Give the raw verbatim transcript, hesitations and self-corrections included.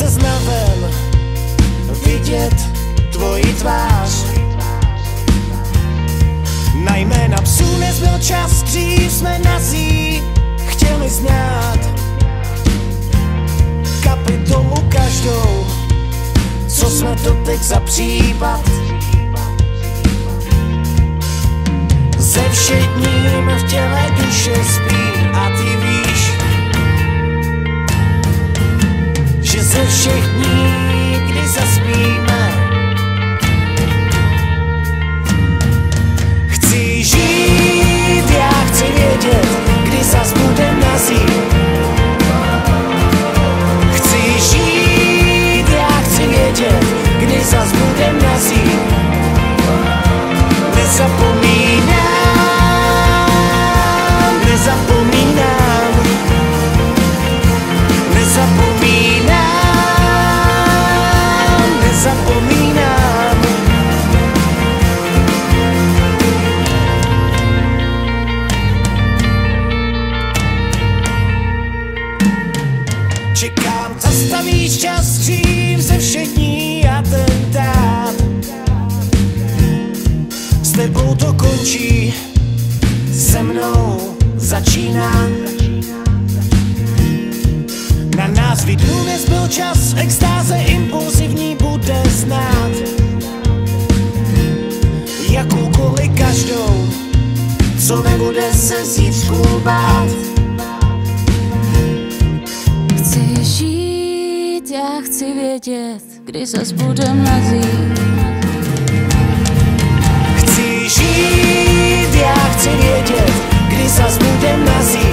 zas naven vidět tvoji tvář. Na jména psů nezbyl čas, dřív jsme nazí chtěli znát kapitolu každou, co jsme to teď za případ. Ze všedním v těle duše spí a ty víš, že ze všech dní, kdy zaspíme, chci žít, já chci vědět, kdy zas budem nazít. Chci žít, já chci vědět, kdy zas budem nazít. Nezapomínám, nezapomínám, nezapomínám, nezapomínám. Čekám, zastavíš čas dřív ze všech dní atentát. S tebou to končí, se mnou začíná. Na nás vidnu nezbyl čas, extáze impulzivní bude znát. Jakoukoliv každou, co nebude se zítřku bát. Chci žít, já chci vědět, kdy zas budem nazít. Chci žít, já chci vědět, kdy zas budem nazít.